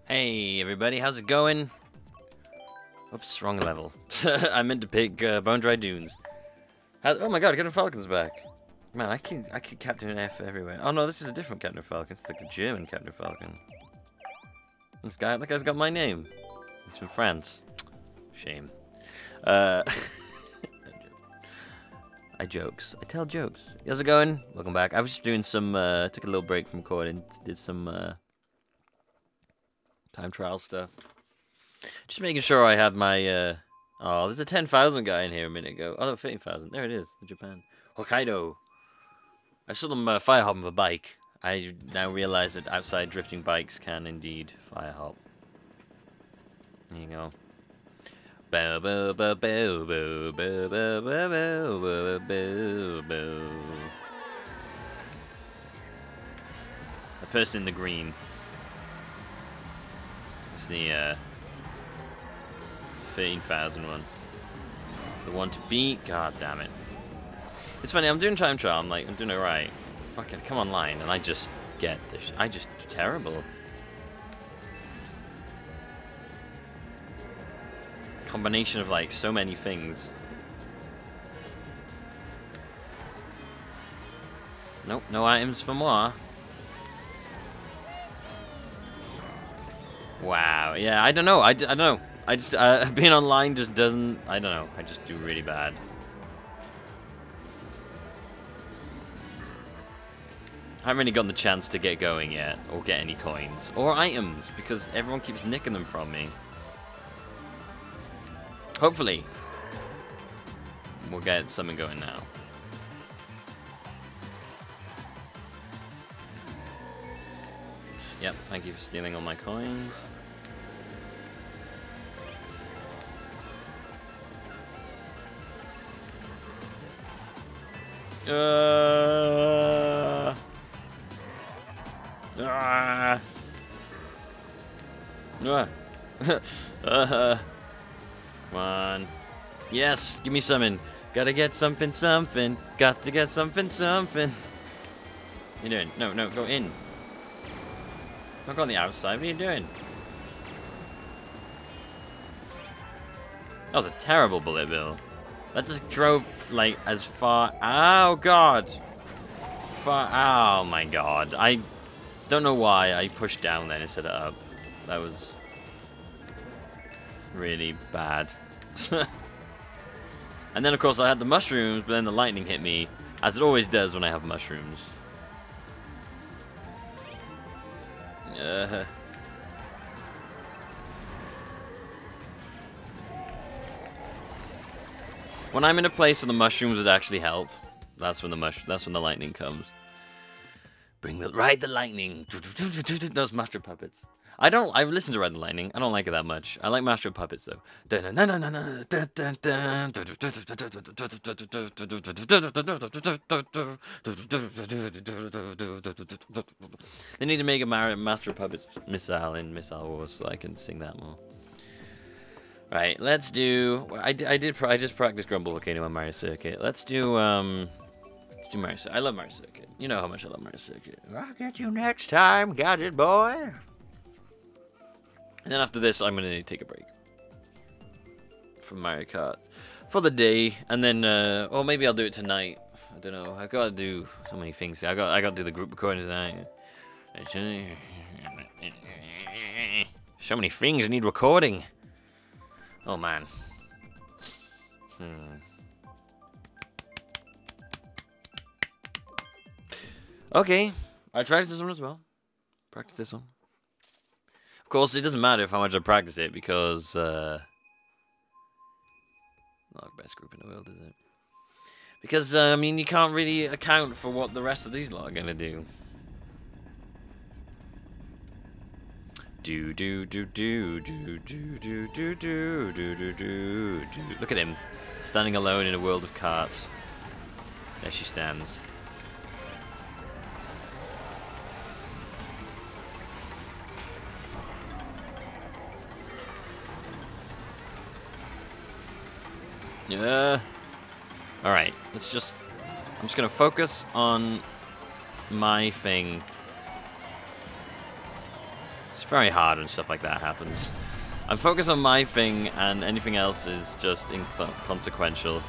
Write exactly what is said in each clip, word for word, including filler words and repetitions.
Hey everybody, how's it going? Oops, wrong level. I meant to pick uh, Bone Dry Dunes. How, oh my god, Captain Falcon's back. Man, I keep I keep Captain F everywhere. Oh no, this is a different Captain Falcon. It's like the German Captain Falcon. This guy, that guy's got my name. He's from France. Shame. Uh, I jokes. I tell jokes. How's it going? Welcome back. I was just doing some. Uh, took a little break from recording. Did some uh, time trial stuff. Just making sure I had my. Uh, oh, there's a ten thousand guy in here a minute ago. Oh, no, fifteen thousand. There it is. In Japan. Hokkaido. I saw them uh, fire hop with a bike. I now realize that outside drifting bikes can indeed fire hop. There you go. Bow bow bow bow bow bow bow bow bow bow bow. The person in the green. It's the uh, thirteen thousand one. The one to beat. God damn it. It's funny. I'm doing time trial. I'm like, I'm doing it right. Fucking come online, and I just get this. I just terrible. Combination of like so many things. Nope, no items for moi. Wow, yeah, I don't know. I, I don't know. I just uh, being online just doesn't. I don't know. I just do really bad. I haven't really gotten the chance to get going yet, or get any coins, or items, because everyone keeps nicking them from me. Hopefully, we'll get something going now. Yep, thank you for stealing all my coins. Uh... Ah. Ah. uh, come on. Yes, give me something. Gotta get something, something. Got to get something, something. What are you doing? No, no, go in. Don't go on the outside. What are you doing? That was a terrible bullet bill. That just drove, like, as far... Oh, God. Far... Oh, my God. I... Don't know why I pushed down then instead of up. That was really bad. And then of course I had the mushrooms, but then the lightning hit me, as it always does when I have mushrooms. Uh. When I'm in a place where the mushrooms would actually help, that's when the mush that's when the lightning comes. Bring the ride the lightning. Those Master Puppets. I don't. I've listened to Ride the Lightning. I don't like it that much. I like Master Puppets though. They need to make a Master Puppets missile in Missile Wars so I can sing that more. Right. Let's do. I did. I did. I just practiced Grumble Volcano on Mario Circuit. Let's do. Um. Let's do Mario Circuit. I love Mario Circuit. You know how much I love Mario Circuit. I'll get you next time, Gadget Boy. And then after this, I'm gonna take a break from Mario Kart for the day, and then, uh, or maybe I'll do it tonight. I don't know. I gotta do so many things. I got. I gotta do the group recording tonight. So many things. I need recording. Oh man. Hmm. Okay, I practice this one as well. Practice this one. Of course, it doesn't matter if how much I practice it because, uh... not the best group in the world, is it? Because, uh, I mean, you can't really account for what the rest of these lot are gonna do. Do do do do do do do do do do do do. Look at him, standing alone in a world of carts. There she stands. Yeah. All right. Let's just. I'm just gonna focus on my thing. very hard when stuff like that happens. I'm focused on my thing, and anything else is just inconsequential.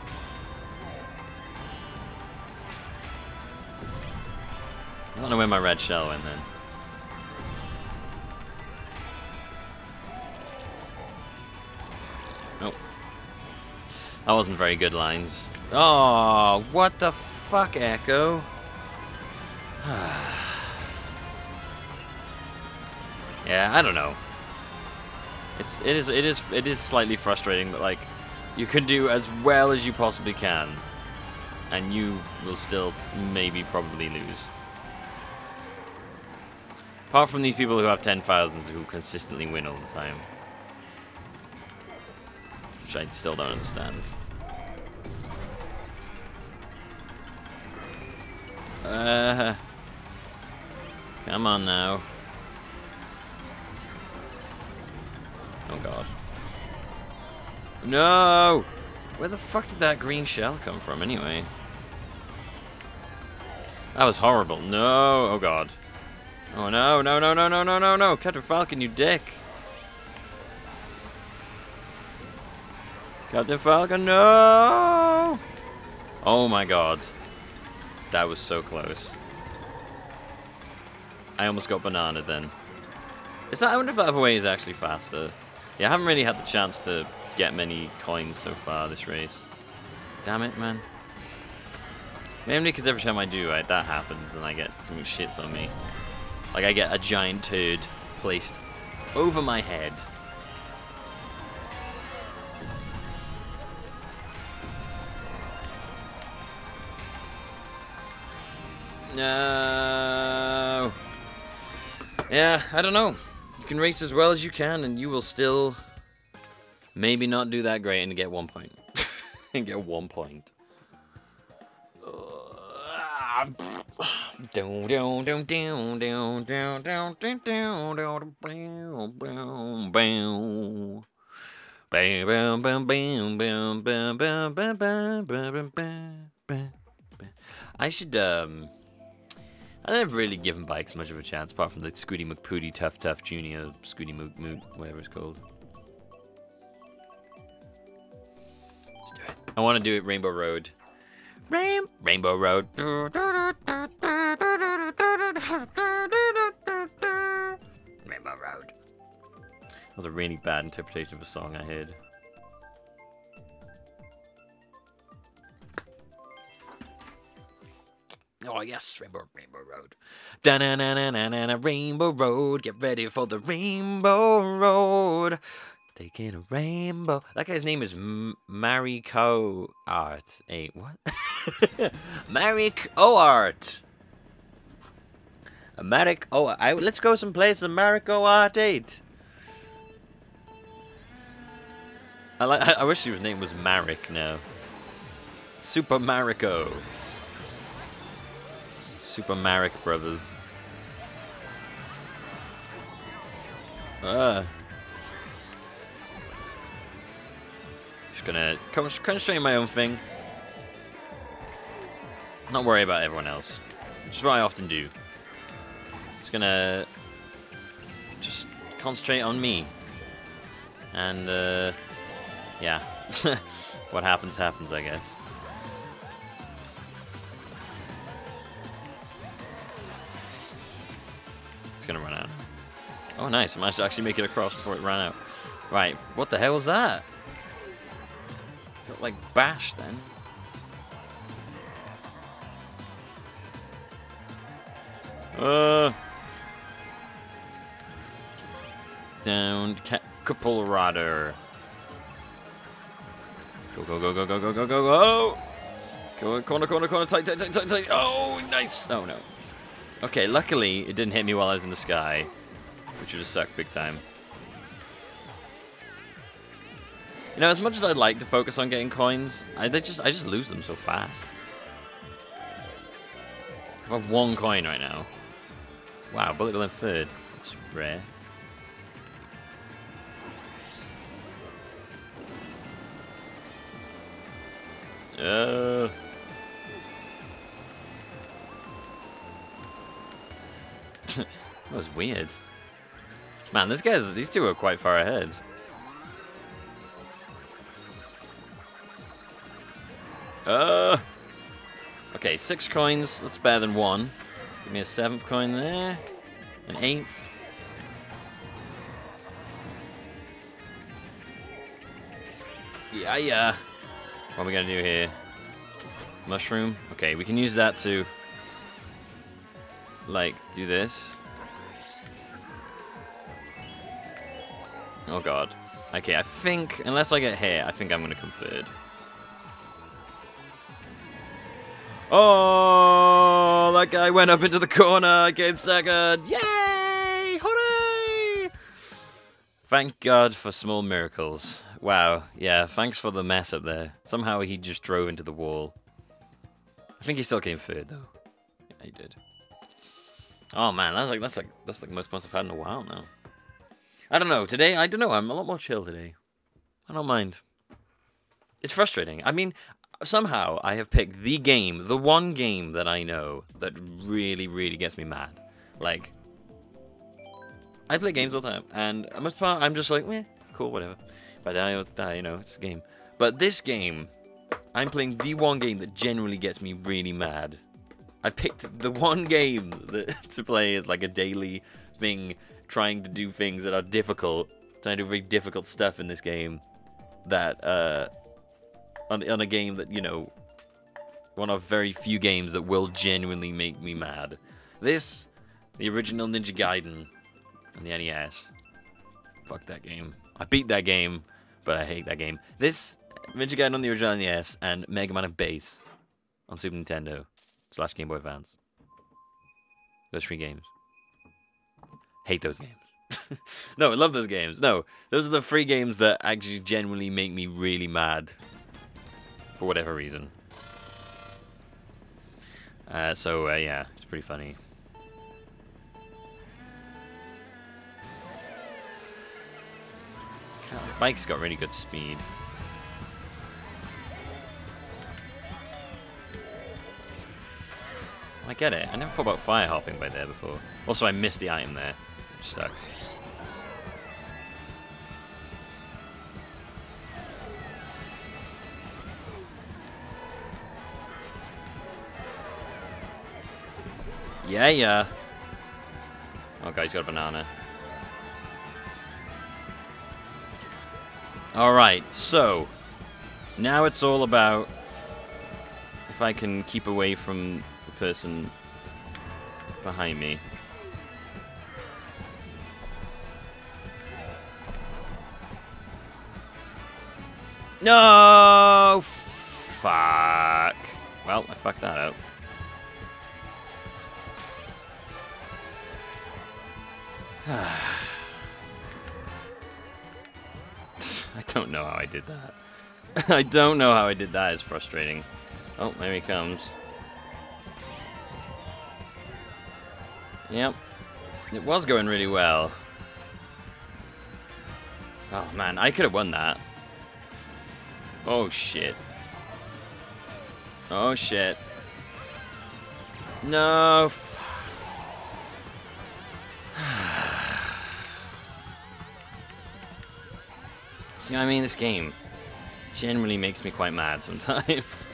I don't know where my red shell went then. Nope. That wasn't very good lines. Oh, what the fuck, Echo? Yeah, I don't know. It's it is it is it is slightly frustrating, but like, you can do as well as you possibly can, and you will still maybe probably lose. Apart from these people who have ten thousands who consistently win all the time, which I still don't understand. Uh, come on now. Oh god. No! Where the fuck did that green shell come from anyway? That was horrible. No! Oh god. Oh no, no, no, no, no, no, no, no! Captain Falcon, you dick! Captain Falcon, no! Oh my god. That was so close. I almost got banana then. Is that, I wonder if that other way is actually faster. Yeah, I haven't really had the chance to get many coins so far this race. Damn it, man. Mainly because every time I do, right, that happens and I get some shits on me. Like I get a giant turd placed over my head. No. Yeah, I don't know. You can race as well as you can, and you will still maybe not do that great and get one point. And get one point. I should um I never really given bikes much of a chance, apart from the Scooty McPooty Tough Tough Junior, Scooty Moot Moot, whatever it's called. Let's do it. I want to do it Rainbow Road. Rain Rainbow Road. Rainbow Road. That was a really bad interpretation of a song I heard. Oh yes, Rainbow Rainbow Road. Da na na na na na na Rainbow Road. Get ready for the Rainbow Road. Taking a rainbow. That guy's name is M Mariko Art. Hey, what? Mariko Art. Marik. Oh, I, let's go someplace. Mariko Art eight. I like. I, I wish his name was Marik now. Super Mariko. Super Marik Brothers. Uh. Just gonna concentrate on my own thing. Not worry about everyone else. Which is what I often do. Just gonna just concentrate on me. And uh yeah. What happens happens, I guess. It's gonna run out. Oh nice, I managed to actually make it across before it ran out. Right, what the hell was that? Got like bashed then. Uh Down Capolrada. Go go go go go go go go go! Go corner corner corner tight tight tight tight tight! Oh nice! Oh no. Okay, luckily it didn't hit me while I was in the sky, which would have sucked big time. You know, as much as I'd like to focus on getting coins, I they just I just lose them so fast. I have one coin right now. Wow, bullet bill in third. That's rare. Uh. That was weird. Man, this guys, these two are quite far ahead. Uh. Okay, six coins. That's better than one. Give me a seventh coin there. An eighth. Yeah, yeah. What are we gonna do here? Mushroom? Okay, we can use that to, like, do this. Oh god. Okay, I think, unless I get hit, I think I'm gonna come third. Oh, that guy went up into the corner. I came second. Yay! Hooray! Thank God for small miracles. Wow. Yeah, thanks for the mess up there. Somehow he just drove into the wall. I think he still came third though. Yeah, he did. Oh man, that's like that's like that's like the most points I've had in a while now. I don't know. Today, I don't know. I'm a lot more chill today. I don't mind. It's frustrating. I mean, somehow I have picked the game, the one game that I know that really, really gets me mad. Like, I play games all the time, and most part I'm just like, eh, cool, whatever. If I die, I'll die, you know, it's a game. But this game, I'm playing the one game that generally gets me really mad. I picked the one game that, to play as like a daily thing, trying to do things that are difficult, trying to do very difficult stuff in this game, that, uh... On, on a game that, you know, one of very few games that will genuinely make me mad. This, the original Ninja Gaiden on the N E S. Fuck that game. I beat that game, but I hate that game. This, Ninja Gaiden on the original N E S, and Mega Man and Bass on Super Nintendo slash Game Boy Advance. Those three games. Hate those games. No, I love those games. No, those are the three games that actually genuinely make me really mad. For whatever reason. Uh, so, uh, yeah, it's pretty funny. God, the bike's got really good speed. I get it. I never thought about fire hopping by there before. Also, I missed the item there, which sucks. Yeah, yeah. Oh, God, he's got a banana. Alright, so. Now it's all about if I can keep away from the person behind me. No! Fuck. Well, I fucked that up. I don't know how I did that. I don't know how I did that. It's frustrating. Oh, there he comes. Yep. It was going really well. Oh, man. I could have won that. Oh, shit. Oh, shit. No. See what I mean? This game generally makes me quite mad sometimes.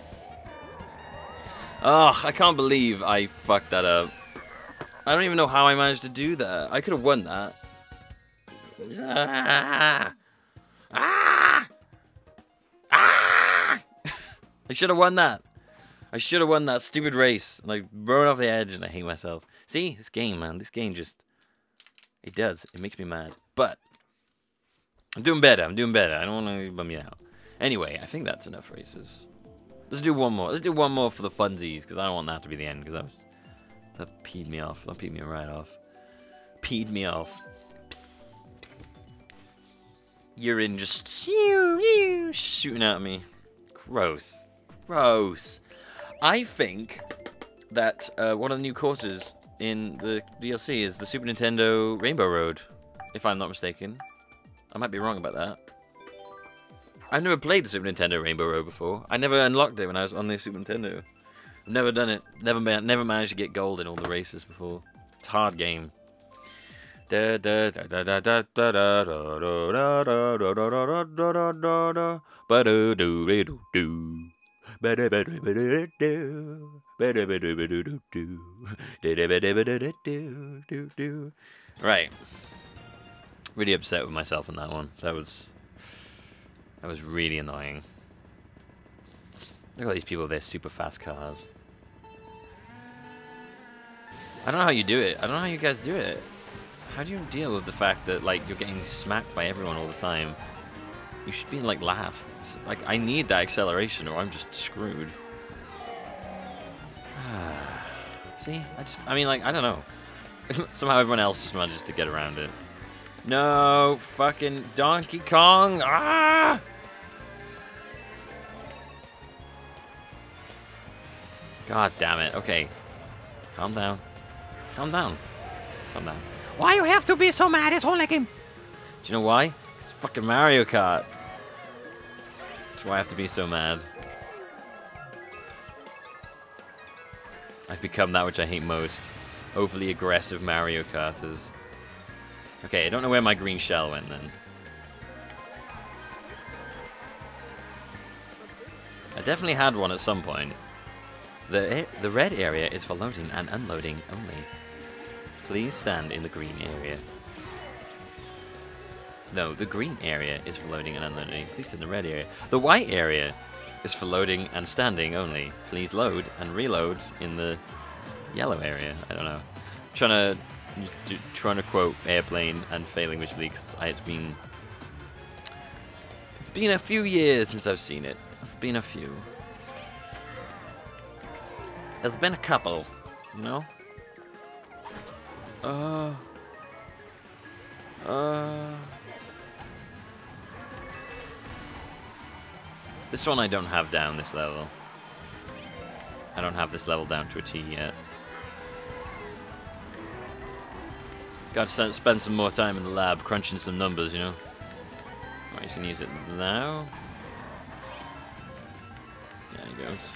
Ugh, I can't believe I fucked that up. I don't even know how I managed to do that. I could have won that. Ah! Ah! Ah! I should have won that. I should have won that stupid race. And I rode off the edge and I hate myself. See? This game, man. This game just... It does. It makes me mad. But... I'm doing better. I'm doing better. I don't want to bum you out. Anyway, I think that's enough races. Let's do one more. Let's do one more for the funsies, because I don't want that to be the end, because that was... That peed me off. That peed me right off. Peed me off. Urine just shooting at me. Gross. Gross. I think that uh, one of the new courses in the D L C is the Super Nintendo Rainbow Road, if I'm not mistaken. I might be wrong about that. I've never played the Super Nintendo Rainbow Road before. I never unlocked it when I was on the Super Nintendo. I've never done it. Never, ma never managed to get gold in all the races before. It's a hard game. Da da da da da da da da da da da da da da da da da da ba do do do do ba da ba do ba do do ba da ba do ba do do do da da ba da ba do do do do. Right. Really upset with myself on that one. That was that was really annoying. Look at all these people with their super fast cars. I don't know how you do it. I don't know how you guys do it. How do you deal with the fact that, like, you're getting smacked by everyone all the time? You should be, like, last. It's, like, I need that acceleration or I'm just screwed. See? I just, I mean, like, I don't know. Somehow everyone else just manages to get around it. No, fucking Donkey Kong! Ah! God damn it. Okay. Calm down. Calm down. Calm down. Why you have to be so mad? It's all like him. Do you know why? It's fucking Mario Kart. That's why I have to be so mad. I've become that which I hate most. Overly aggressive Mario Karters. Okay, I don't know where my green shell went then. I definitely had one at some point. The, the red area is for loading and unloading only. Please stand in the green area. No, the green area is for loading and unloading. Please stand in the red area. The white area is for loading and standing only. Please load and reload in the yellow area. I don't know. I'm trying to trying to quote Airplane and failing miserably because it's been it's been a few years since I've seen it. It's been a few. There's been a couple, you know? Uh... Uh... This one I don't have down this level. I don't have this level down to a T yet. Gotta spend some more time in the lab crunching some numbers, you know? Alright, he's gonna use it now. There he goes.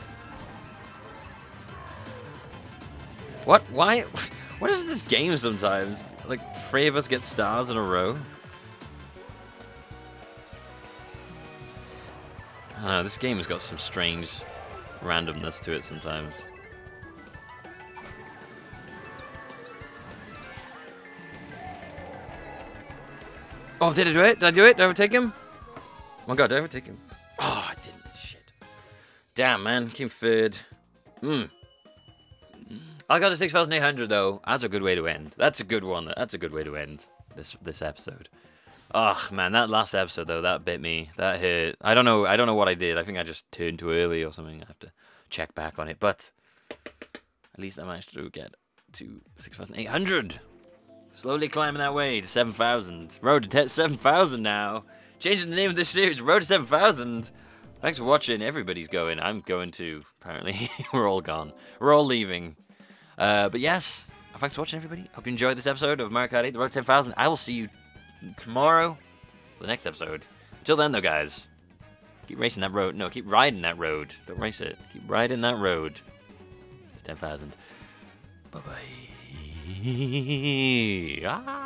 What? Why? What is this game sometimes? Like, three of us get stars in a row? I don't know, this game has got some strange randomness to it sometimes. Oh, did I do it? Did I do it? Did I overtake him? Oh my god, did I overtake him? Oh, I didn't. Shit. Damn, man. Came third. Hmm. I got a six thousand eight hundred though. That's a good way to end. That's a good one. That's a good way to end this this episode. Oh man, that last episode though, that bit me. That hurt. I don't know. I don't know what I did. I think I just turned too early or something. I have to check back on it. But at least I managed to get to six thousand eight hundred. Slowly climbing that way to seven thousand. Road to seven thousand now. Changing the name of this series. Road to seven thousand. Thanks for watching. Everybody's going. I'm going too. Apparently, we're all gone. We're all leaving. Uh, but yes, thanks for watching, everybody. Hope you enjoyed this episode of Mario Kart eight, The Road to ten thousand. I will see you tomorrow for the next episode. Until then, though, guys, keep racing that road. No, keep riding that road. Don't race it. Keep riding that road to ten thousand. Bye-bye. Ah.